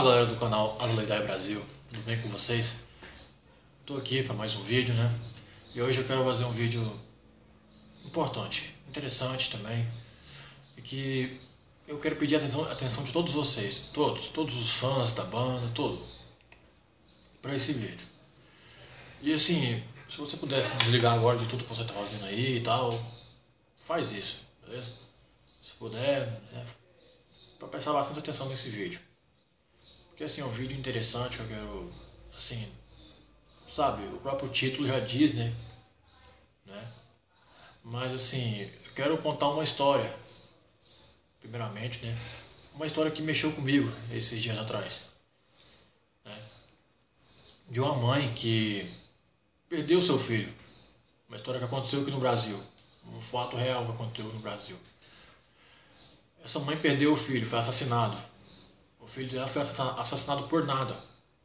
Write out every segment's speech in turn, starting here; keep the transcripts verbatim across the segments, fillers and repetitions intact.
Fala galera do canal Aleidai Brasil, tudo bem com vocês? Estou aqui para mais um vídeo, né? E hoje eu quero fazer um vídeo importante, interessante também, e que eu quero pedir a atenção, a atenção de todos vocês, todos, todos os fãs da banda, todo, para esse vídeo. E assim, se você pudesse desligar agora de tudo que você está fazendo aí e tal, faz isso, beleza? Se puder, né? Para prestar bastante atenção nesse vídeo. Porque assim, é um vídeo interessante que eu quero, assim, sabe, o próprio título já diz, né? né? Mas assim, eu quero contar uma história, primeiramente, né? Uma história que mexeu comigo esses dias atrás. Né? De uma mãe que perdeu seu filho. Uma história que aconteceu aqui no Brasil. Um fato real que aconteceu no Brasil. Essa mãe perdeu o filho, foi assassinado. O filho dela foi assassinado por nada.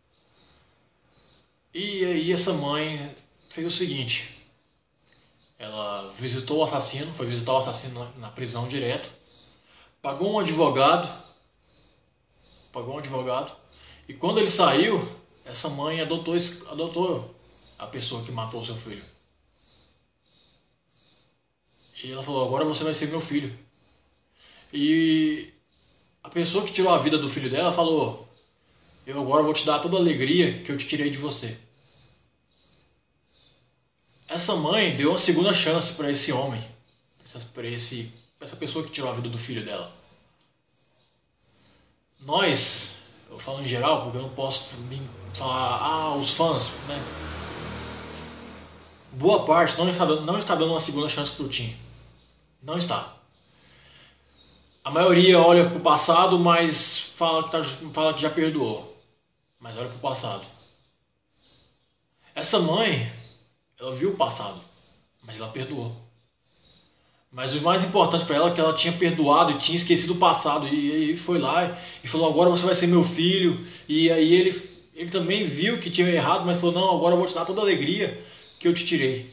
E aí essa mãe fez o seguinte. Ela visitou o assassino, foi visitar o assassino na prisão direto. Pagou um advogado. Pagou um advogado. E quando ele saiu, essa mãe adotou, adotou a pessoa que matou o seu filho. E ela falou, agora você vai ser meu filho. E a pessoa que tirou a vida do filho dela falou, eu agora vou te dar toda a alegria que eu te tirei de você. Essa mãe deu uma segunda chance para esse homem, para esse, essa pessoa que tirou a vida do filho dela. Nós, eu falo em geral porque eu não posso falar, ah, os fãs, né? Boa parte não está dando, não está dando uma segunda chance para o Tim. Não está. A maioria olha para o passado, mas fala que, tá, fala que já perdoou. Mas olha para o passado. Essa mãe, ela viu o passado, mas ela perdoou. Mas o mais importante para ela é que ela tinha perdoado e tinha esquecido o passado. E aí foi lá e falou, agora você vai ser meu filho. E aí ele, ele também viu que tinha errado, mas falou, não, agora eu vou te dar toda a alegria que eu te tirei.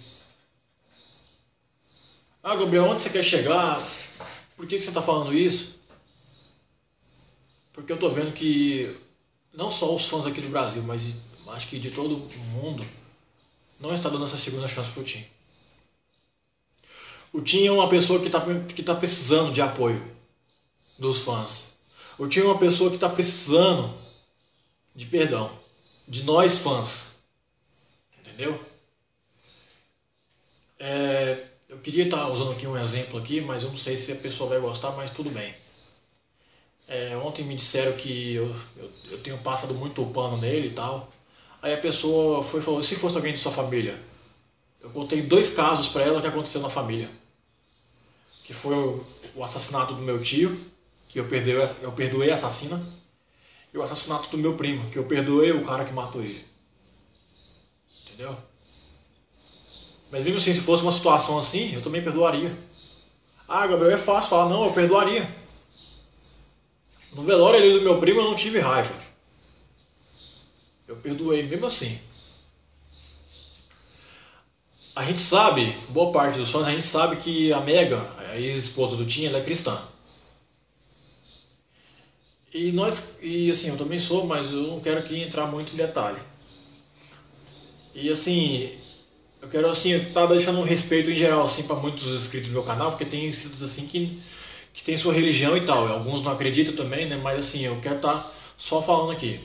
Ah, Gabriel, onde você quer chegar? Por que, que você está falando isso? Porque eu estou vendo que não só os fãs aqui do Brasil, mas acho que de todo o mundo não está dando essa segunda chance para o Tim. O Tim é uma pessoa que está que tá precisando de apoio dos fãs. O Tim é uma pessoa que está precisando de perdão, de nós fãs. Entendeu? É... Eu queria estar usando aqui um exemplo aqui, mas eu não sei se a pessoa vai gostar, mas tudo bem. É, ontem me disseram que eu, eu, eu tenho passado muito pano nele e tal. Aí a pessoa foi e falou, se fosse alguém de sua família? Eu contei dois casos para ela que aconteceu na família. Que foi o, o assassinato do meu tio, que eu perdoei, eu perdoei a assassina. E o assassinato do meu primo, que eu perdoei o cara que matou ele. Entendeu? Mas mesmo assim, se fosse uma situação assim, eu também perdoaria. Ah, Gabriel, é fácil falar, não, eu perdoaria. No velório ali do meu primo eu não tive raiva. Eu perdoei mesmo assim. A gente sabe, boa parte dos fãs, a gente sabe que a Mega, a ex-esposa do Tim, ela é cristã. E nós, e assim, eu também sou, mas eu não quero aqui entrar muito em detalhe. E assim... Eu quero assim, estar tá deixando um respeito em geral assim para muitos inscritos do meu canal, porque tem inscritos assim que que tem sua religião e tal. Alguns não acreditam também, né? Mas assim, eu quero estar tá só falando aqui.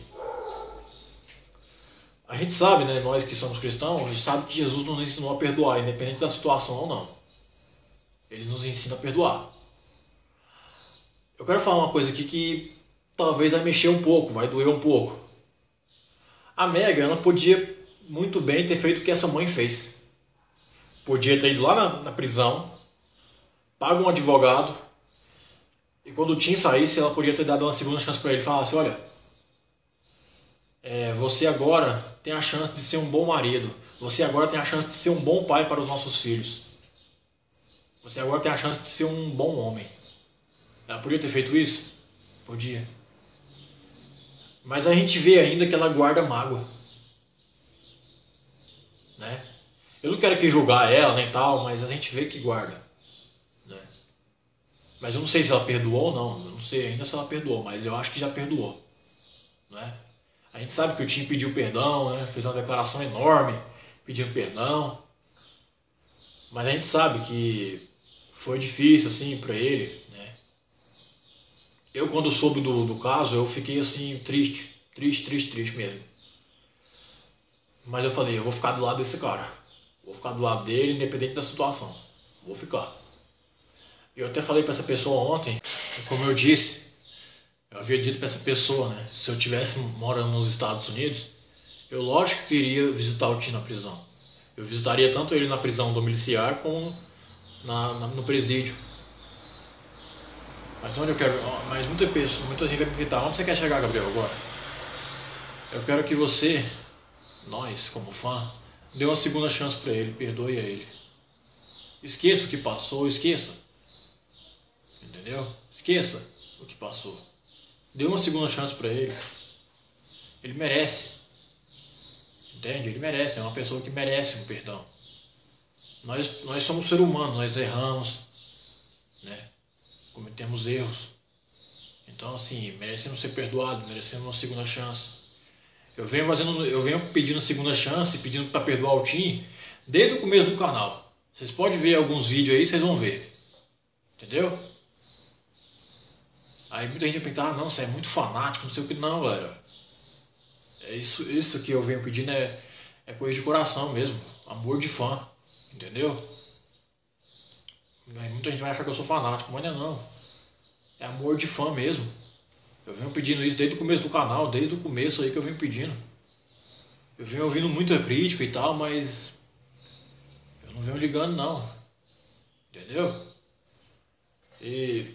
A gente sabe, né? Nós que somos cristãos, a gente sabe que Jesus nos ensinou a perdoar, independente da situação ou não. Ele nos ensina a perdoar. Eu quero falar uma coisa aqui que talvez vai mexer um pouco, vai doer um pouco. A Mega, ela podia muito bem ter feito o que essa mãe fez. Podia ter ido lá na, na prisão, pago um advogado, e quando o Tim saísse, ela podia ter dado uma segunda chance para ele e falar assim, olha, é, você agora tem a chance de ser um bom marido, você agora tem a chance de ser um bom pai para os nossos filhos, você agora tem a chance de ser um bom homem. Ela podia ter feito isso? Podia. Mas a gente vê ainda que ela guarda mágoa. Né? Eu não quero aqui julgar ela nem tal, mas a gente vê que guarda. Né? Mas eu não sei se ela perdoou ou não. Eu não sei ainda se ela perdoou, mas eu acho que já perdoou. né? A gente sabe que o Tim pediu perdão, né? Fez uma declaração enorme pedindo perdão, mas a gente sabe que foi difícil assim para ele, né? Eu, quando soube do, do caso, eu fiquei assim triste, triste, triste, triste mesmo. Mas eu falei, eu vou ficar do lado desse cara, vou ficar do lado dele, independente da situação, vou ficar. Eu até falei para essa pessoa ontem, como eu disse, eu havia dito para essa pessoa, né? Se eu tivesse morando nos Estados Unidos, eu lógico que iria visitar o Tim na prisão. Eu visitaria tanto ele na prisão domiciliar como na, na, no presídio. Mas onde eu quero. Mas muita, pessoa, muita gente vai me perguntar, onde você quer chegar, Gabriel, agora? Eu quero que você, nós, como fã, dê uma segunda chance para ele, perdoe a ele. Esqueça o que passou, esqueça. Entendeu? Esqueça o que passou. Dê uma segunda chance para ele. Ele merece. Entende? Ele merece. É uma pessoa que merece um perdão. Nós, nós somos seres humanos, nós erramos, né? Cometemos erros. Então, assim, merecemos ser perdoados, merecemos uma segunda chance. Eu venho, fazendo, eu venho pedindo segunda chance, pedindo para perdoar o Tim desde o começo do canal. Vocês podem ver alguns vídeos aí, vocês vão ver. Entendeu? Aí muita gente vai pensar, ah, não, você é muito fanático, não sei o que. Não, galera. É isso, isso que eu venho pedindo é, é coisa de coração mesmo. Amor de fã. Entendeu? Muita gente vai achar que eu sou fanático, mas não é não. É amor de fã mesmo. Eu venho pedindo isso desde o começo do canal, desde o começo aí que eu venho pedindo. Eu venho ouvindo muita crítica e tal, mas eu não venho ligando não. Entendeu? E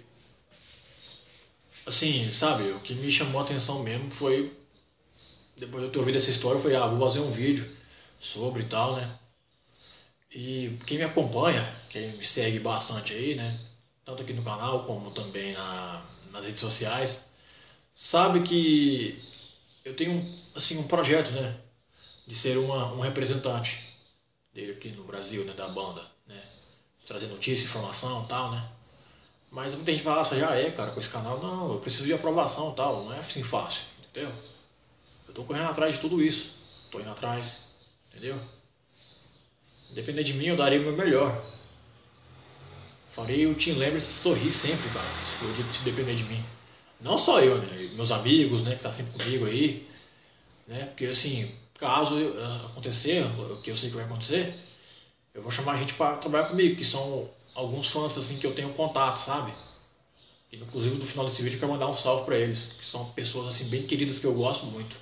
assim, sabe, o que me chamou a atenção mesmo foi, depois de eu ter ouvido essa história, foi, ah, vou fazer um vídeo sobre e tal, né? E quem me acompanha, quem me segue bastante aí, né? Tanto aqui no canal como também na, nas redes sociais, sabe que eu tenho assim, um projeto, né? De ser uma, um representante dele aqui no Brasil, né? Da banda, né? Trazer notícia, informação e tal, né? Mas muita gente fala, ah, já é, cara, com esse canal. Não, eu preciso de aprovação e tal. Não é assim fácil, entendeu? Eu tô correndo atrás de tudo isso. Tô indo atrás, entendeu? Depender de mim, eu daria o meu melhor. Farei o Tim Lembre sorrir sempre, cara, se for de depender de mim. Não só eu, né? Meus amigos, né, que tá sempre comigo aí, né? Porque assim, caso acontecer, o que eu sei que vai acontecer, eu vou chamar a gente para trabalhar comigo, que são alguns fãs assim que eu tenho contato, sabe? E inclusive no final desse vídeo eu quero mandar um salve para eles, que são pessoas assim bem queridas que eu gosto muito.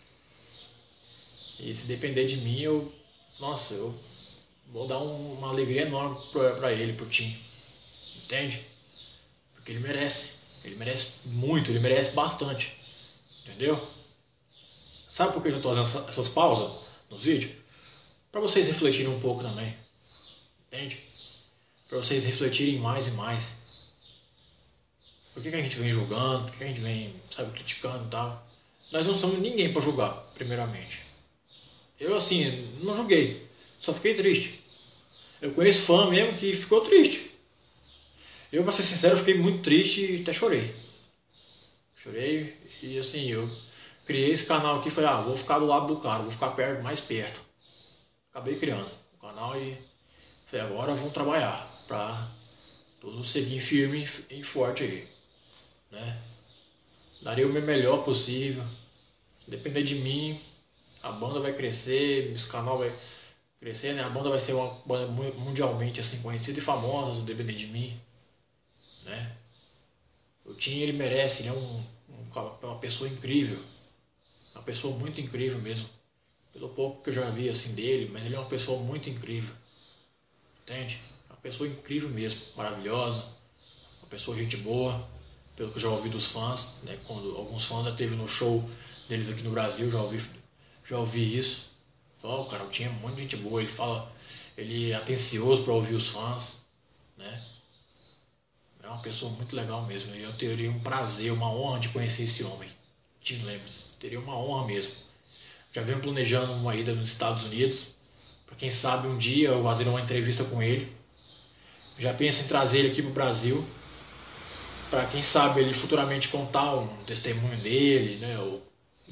E se depender de mim, eu, nossa, eu vou dar um, uma alegria enorme para ele, pro Tim. Entende? Porque ele merece. Ele merece muito, ele merece bastante. Entendeu? Sabe por que eu estou fazendo essas pausas nos vídeos? Para vocês refletirem um pouco também. Entende? Para vocês refletirem mais e mais. Por que, que a gente vem julgando? Por que, que a gente vem, sabe, criticando e tal? Nós não somos ninguém para julgar, primeiramente. Eu, assim, não julguei. Só fiquei triste. Eu conheço fã mesmo que ficou triste. Eu, pra ser sincero, fiquei muito triste e até chorei. Chorei e assim, eu criei esse canal aqui e falei, ah, vou ficar do lado do cara, vou ficar perto, mais perto. Acabei criando o canal e falei, agora vamos trabalhar pra todos seguir firme e forte aí. Né? Darei o meu melhor possível. Depender de mim, a banda vai crescer, esse canal vai crescer, né? A banda vai ser uma banda mundialmente assim, conhecida e famosa, se depender de mim. Né? O Tim, ele merece, ele é um, um, uma pessoa incrível, uma pessoa muito incrível mesmo, pelo pouco que eu já vi assim dele, mas ele é uma pessoa muito incrível, entende? Uma pessoa incrível mesmo, maravilhosa, uma pessoa gente boa, pelo que eu já ouvi dos fãs, né? Quando alguns fãs já teve no show deles aqui no Brasil, já ouvi, já ouvi isso. Oh, cara, o Tim é muito gente boa, ele fala, ele é atencioso para ouvir os fãs, né? É uma pessoa muito legal mesmo. E eu teria um prazer, uma honra de conhecer esse homem. Tim Lembre. Teria uma honra mesmo. Já venho planejando uma ida nos Estados Unidos. Para quem sabe um dia eu fazer uma entrevista com ele. Já penso em trazer ele aqui para o Brasil. Para quem sabe ele futuramente contar um testemunho dele, né? Ou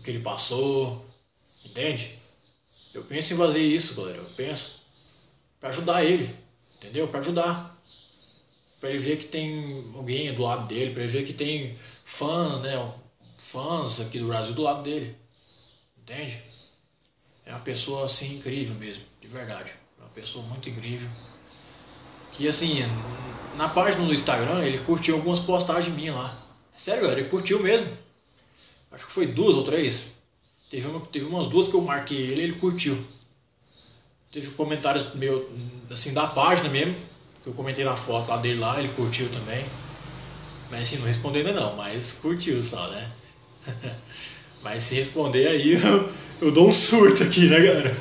o que ele passou, entende? Eu penso em fazer isso, galera, eu penso para ajudar ele, entendeu? Para ajudar, para ele ver que tem alguém do lado dele, para ele ver que tem fã, né? Fãs aqui do Brasil do lado dele, entende? É uma pessoa assim incrível mesmo, de verdade, é uma pessoa muito incrível. Que assim, na página do Instagram ele curtiu algumas postagens minhas lá. Sério, galera, ele curtiu mesmo. Acho que foi duas ou três. Teve, uma, teve umas duas que eu marquei ele e ele curtiu. Teve comentários meu, assim, da página mesmo, que eu comentei na foto lá dele lá, ele curtiu também. Mas assim, não respondeu ainda não, mas curtiu só, né? Mas se responder aí eu, eu dou um surto aqui, né, galera?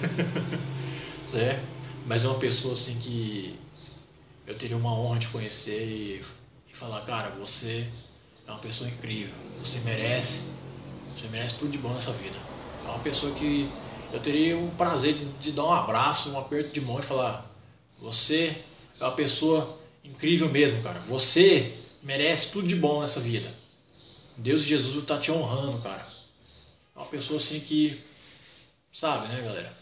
É, mas é uma pessoa assim que eu teria uma honra de conhecer e, e falar, cara, você é uma pessoa incrível, você merece, você merece tudo de bom nessa vida. É uma pessoa que eu teria o prazer de, de dar um abraço, um aperto de mão e falar, você é uma pessoa incrível mesmo, cara, você merece tudo de bom nessa vida. Deus e Jesus está te honrando, cara. É uma pessoa assim que, sabe, né, galera?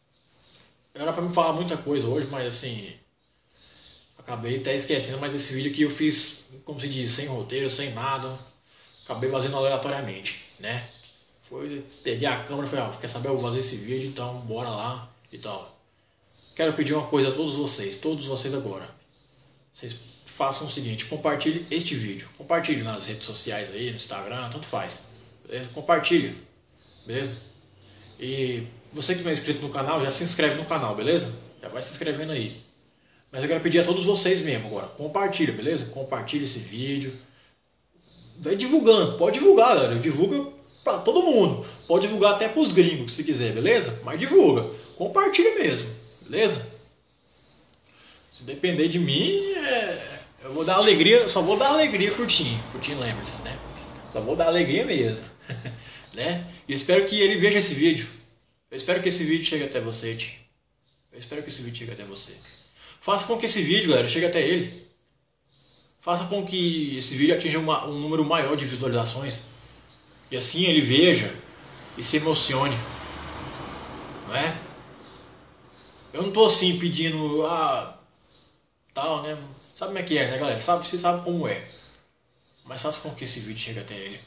Era pra me falar muita coisa hoje, mas assim, acabei até esquecendo, mas esse vídeo aqui eu fiz, como se diz, sem roteiro, sem nada. Acabei fazendo aleatoriamente, né? Foi, peguei a câmera e falei, ah, quer saber, eu vou fazer esse vídeo, então bora lá e tal. Quero pedir uma coisa a todos vocês, todos vocês agora. Vocês façam o seguinte, compartilhe este vídeo. Compartilhe nas redes sociais aí, no Instagram, tanto faz. Beleza? Compartilhe, beleza? E você que não é inscrito no canal, já se inscreve no canal, beleza? Já vai se inscrevendo aí. Mas eu quero pedir a todos vocês mesmo agora, compartilha, beleza? Compartilha esse vídeo. Vai divulgando, pode divulgar, galera. Divulga pra todo mundo. Pode divulgar até pros gringos, se quiser, beleza? Mas divulga, compartilha mesmo, beleza? Se depender de mim, é... eu vou dar alegria, só vou dar alegria pro Tim, pro Tim Lemers, né? Só vou dar alegria mesmo, né? E espero que ele veja esse vídeo. Eu espero que esse vídeo chegue até você, Tim. Eu espero que esse vídeo chegue até você. Faça com que esse vídeo, galera, chegue até ele. Faça com que esse vídeo atinja uma, um número maior de visualizações. E assim ele veja e se emocione. Não é? Eu não tô assim pedindo, ah, tal, né? Sabe como é que é, né, galera? Sabe, você sabe como é. Mas faça com que esse vídeo chegue até ele.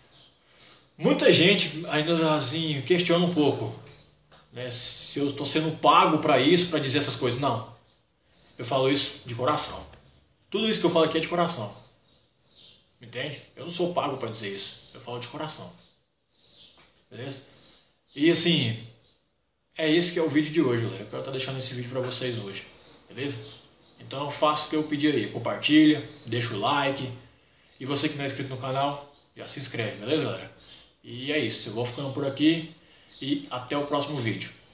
Muita gente ainda assim questiona um pouco, né, se eu estou sendo pago para isso, para dizer essas coisas. Não. Eu falo isso de coração. Tudo isso que eu falo aqui é de coração. Entende? Eu não sou pago para dizer isso. Eu falo de coração. Beleza? E assim, é esse que é o vídeo de hoje, galera. Eu quero estar deixando esse vídeo para vocês hoje. Beleza? Então faça o que eu pedi aí. Compartilha, deixa o like. E você que não é inscrito no canal, já se inscreve, beleza, galera? E é isso. Eu vou ficando por aqui. E até o próximo vídeo.